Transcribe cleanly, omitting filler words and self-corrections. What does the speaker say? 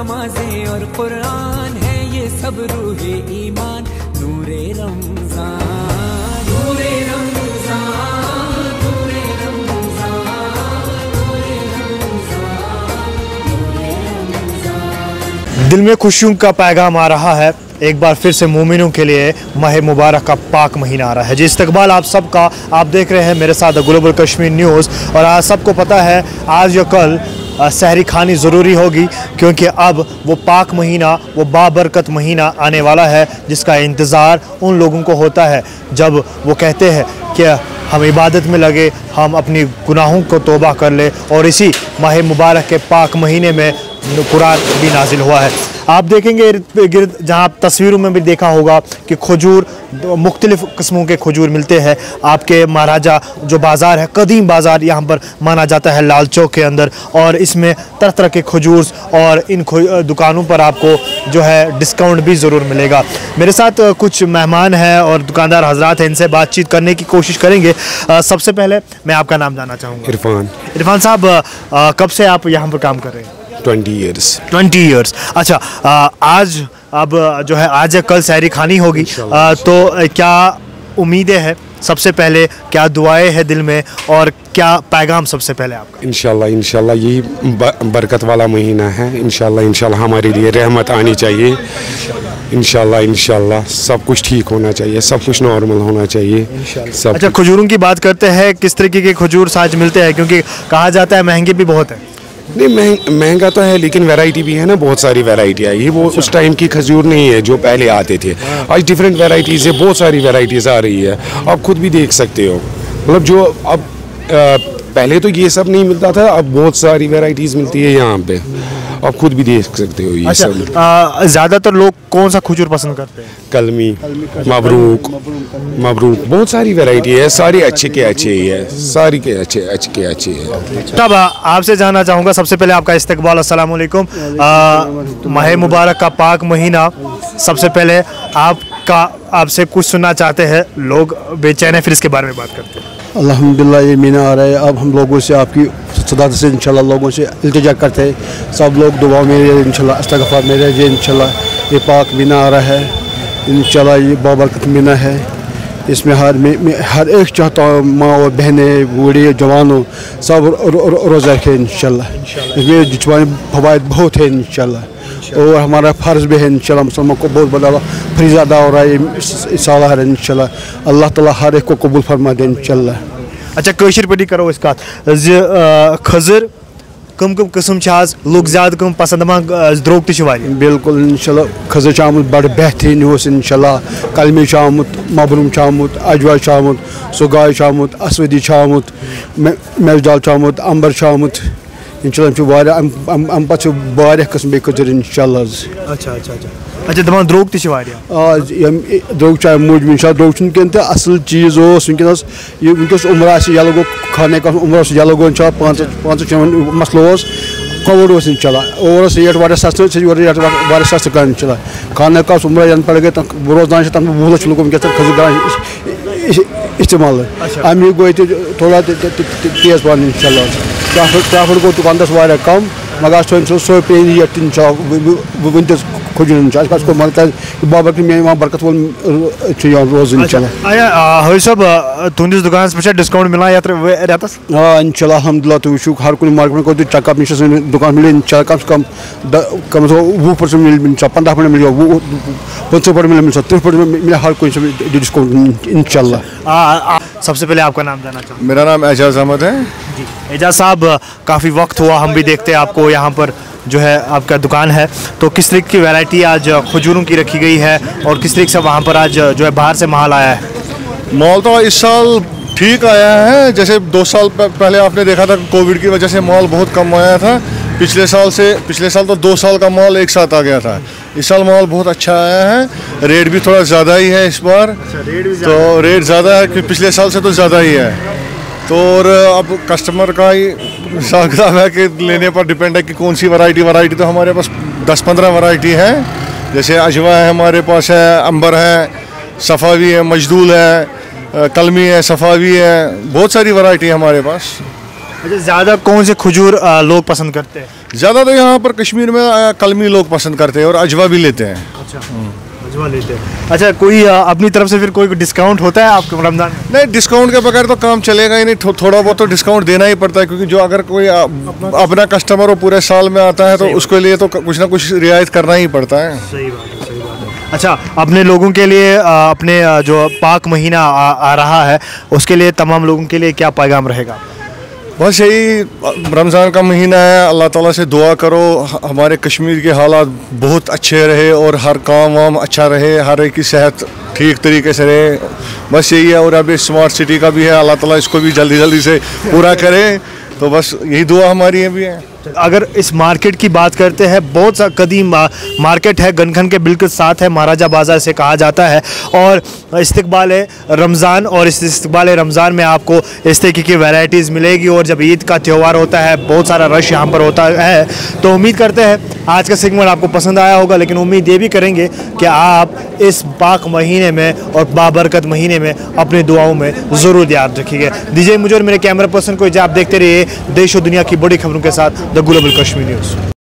नमाजें और कुरान है ये सब रूहे ईमान। नूरे रमजान, नूरे रमजान, नूरे रमजान, नूरे रमजान, नूरे रमजान। दिल में खुशियों का पैगाम आ रहा है। एक बार फिर से मोमिनों के लिए माह मुबारक का पाक महीना आ रहा है। जी इस्तकबाल आप सबका, आप देख रहे हैं मेरे साथ ग्लोबल कश्मीर न्यूज़। और आज सबको पता है आज या कल सहरी खानी ज़रूरी होगी, क्योंकि अब वो पाक महीना, वो बाबरकत महीना आने वाला है जिसका इंतज़ार उन लोगों को होता है जब वो कहते हैं कि हम इबादत में लगे, हम अपनी गुनाहों को तौबा कर ले। और इसी माह मुबारक के पाक महीने में कुरान भी नाजिल हुआ है। आप देखेंगे इर्द गिर्द, जहाँ आप तस्वीरों में भी देखा होगा कि खजूर, मुख्तलिफ़ किस्मों के खजूर मिलते हैं। आपके महाराजा जो बाज़ार है, कदीम बाज़ार यहाँ पर माना जाता है लाल चौक के अंदर, और इसमें तरह तरह के खजूर और इन दुकानों पर आपको जो है डिस्काउंट भी ज़रूर मिलेगा। मेरे साथ कुछ मेहमान हैं और दुकानदार हजरात हैं, इनसे बातचीत करने की कोशिश करेंगे। सबसे पहले मैं आपका नाम जानना चाहूँगा। इरफान। इरफान साहब, कब से आप यहाँ पर काम कर रहे हैं? 20 ईयर्स। अच्छा, आज अब जो है आज या कल सहरी खानी होगी, तो क्या उम्मीदें हैं? सबसे पहले क्या दुआएं हैं दिल में, और क्या पैगाम सबसे पहले आपका? इंशाल्लाह यही बरकत वाला महीना है। इंशाल्लाह हमारे लिए रहमत आनी चाहिए। इंशाल्लाह सब कुछ ठीक होना चाहिए, सब कुछ नॉर्मल होना चाहिए। अच्छा, खजूरों की बात करते हैं, किस तरीके के खजूर आज मिलते हैं? क्योंकि कहा जाता है महंगे भी बहुत है। नहीं, महंगा तो है, लेकिन वैरायटी भी है ना, बहुत सारी वैरायटी आई है। वो उस टाइम की खजूर नहीं है जो पहले आते थे। आज डिफरेंट वैरायटीज़ है, बहुत सारी वैरायटीज़ आ रही है। आप खुद भी देख सकते हो, मतलब जो अब पहले तो ये सब नहीं मिलता था, अब बहुत सारी वैरायटीज़ मिलती है यहाँ पे। आप खुद भी देख सकते हो ये सब। ज़्यादातर लोग कौन सा खजूर पसंद करते हैं? कलमी, मबरूक, बहुत सारी वैरायटी है, सारी अच्छे के अच्छे ही है, सारी के अच्छे है। तब आपसे जानना चाहूँगा, सबसे पहले आपका इस्तकबाल, अस्सलाम वालेकुम। माह मुबारक का पाक महीना, सबसे पहले आपसे कुछ सुनना चाहते हैं। लोग बेचैन हैं, फिर इसके बारे में बात करते हैं। अल्हम्दुलिल्लाह ये महीना आ रहा है, अब हम लोगों से आपकी सदात से इंशाल्लाह लोगों से इल्तिजा करते हैं, सब लोग दुआ में इंशाल्लाह इस्तग़फ़ार में रहिए। इंशाल्लाह ये पाक महीना आ रहा है, इंशाल्लाह ये बाबरकत महीना है। इसमें हर एक चाहता हूँ माँ और बहनें, बूढ़े जवानों सब रोज़ा रखें इंशाल्लाह। इसमें जिस्मानी फ़वाइद बहुत है इंशाल्लाह, और हमारा फ़र्ज़ भी है इंशाल्लाह। मुसलमान को बहुत बड़ा फरीज़ा अदा हो रहा है इस साल है इंशाल्लाह। अल्लाह ताला हर एक को कबूल फरमा दे इंशाल्लाह। अच्छा, कशर पटी करो इस खजर कम किस्म आज लोग ज़्यादा कम पसंद द्रोग तक? बिल्कुल इंशाल्लाह खजर आमुत बड़ बेहतरीन इंशाल्लाह। कलमी आमुत, मबरूम आमुत, अजवा आमुत, सुगाय आमुत, असवदी आमुत, मेजदाल आमुत, अंबर आमुत इंशाल्लाह। अम पे किस्म खजर इंशाल्लाह। अच्छा दपान द्रोग तक? द्रोग चाय मूजूब इंशाल्लाह। द्रोग कहें तो असल चीज़ वनकस वनकस उम्र यल गो खाने का उम्र यल गो पाँच मसलो कोविड इंशाल्लाह। और रेट वारिया सस्ते रेट वारिया सस्ते कर इंशाल्लाह। खाने का उम्र यन पड़ गए रोजान तक 20 लाख लोगों खजूर इस्तेमाल। अमी गो थोड़ा तेज पान इंशाल्लाह। ट्रैफिक गो दुकानदार वारिया कम, मगर सो पे रेट वन खजूर को मतलब बाबर वहाँ बरकत वोल रोज इंशाल्लाह। हई सब तुंदिस दुकान पे डिस्काउंट मिला रेतस? हाँ इंशाल्लाह अल्हम्दुलिल्लाह। तो वो हर कुछ मार्केट में कोई चेकअप निश दुकान मिले इंशाल्लाह। कम से 20% मिल 15% मिल 50% मिल 30% मिल हर कोई डिस्काउंट इंशाल्लाह। सबसे पहले आपका नाम जानना चाहूँगा। मेरा नाम एजाज अहमद है। जी एजाज साहब, काफ़ी वक्त हुआ हम भी देखते हैं आपको यहाँ पर जो है आपका दुकान है, तो किस तरीके की वैरायटी आज खजूरों की रखी गई है, और किस तरीके से वहाँ पर आज जो है बाहर से माल आया है? माल तो इस साल ठीक आया है। जैसे 2 साल पहले आपने देखा था कोविड की वजह से माल बहुत कम आया था। पिछले साल तो 2 साल का माल एक साथ आ गया था। इस साल माल बहुत अच्छा आया है। रेट भी थोड़ा ज़्यादा ही है इस बार। तो रेट ज़्यादा है कि पिछले साल से तो ज़्यादा ही है। तो और अब कस्टमर का ही हिसाब किताब है कि लेने पर डिपेंड है कि कौन सी वैरायटी। तो हमारे पास 10-15 वैरायटी है। जैसे अजवा है हमारे पास, है अंबर है, सफ़ावी है, मजदूल है, कलमी है, सफ़ावी है, बहुत सारी वैरायटी है हमारे पास। अच्छा, ज़्यादा कौन से खजूर लोग पसंद करते हैं? ज़्यादा तो यहाँ पर कश्मीर में कलमी लोग पसंद करते हैं और अजवा भी लेते हैं। अच्छा, अजवा लेते हैं। अच्छा, कोई अपनी तरफ से फिर कोई डिस्काउंट होता है आपके रमज़ान में? नहीं, डिस्काउंट के बगैर तो काम चलेगा ही नहीं। थोड़ा बहुत तो डिस्काउंट देना ही पड़ता है, क्योंकि जो अगर कोई अपना कस्टमर वो पूरे साल में आता है तो उसके लिए तो कुछ ना कुछ रियायत करना ही पड़ता है। सही बात है, सही बात है। अच्छा, अपने लोगों के लिए अपने जो पाक महीना आ रहा है उसके लिए तमाम लोगों के लिए क्या पैगाम रहेगा? बस यही, रमज़ान का महीना है, अल्लाह ताला से दुआ करो हमारे कश्मीर के हालात बहुत अच्छे रहे और हर काम वाम अच्छा रहे, हर एक की सेहत ठीक तरीके से रहे। बस यही है। और अभी स्मार्ट सिटी का भी है, अल्लाह ताला इसको भी जल्दी जल्दी से पूरा करे। तो बस यही दुआ हमारी है भी है। अगर इस मार्केट की बात करते हैं, बहुत सा कदीम मार्केट है, गनखन के बिल्कुल साथ है, महाराजा बाज़ार से कहा जाता है। और इस्तकबाल है रमज़ान, और इस इस्तकबाल रमज़ान में आपको इस तरीके की वैरायटीज़ मिलेगी। और जब ईद का त्यौहार होता है बहुत सारा रश यहाँ पर होता है। तो उम्मीद करते हैं आज का सेगमेंट आपको पसंद आया होगा, लेकिन उम्मीद ये भी करेंगे कि आप इस पाक महीने में और बाबरकत महीने में अपनी दुआओं में ज़रूर याद रखिएगा। दीजिए मुझे और मेरे कैमरा पर्सन को, आप देखते रहिए देश और दुनिया की बड़ी खबरों के साथ द ग्लोबल कश्मीर न्यूज़।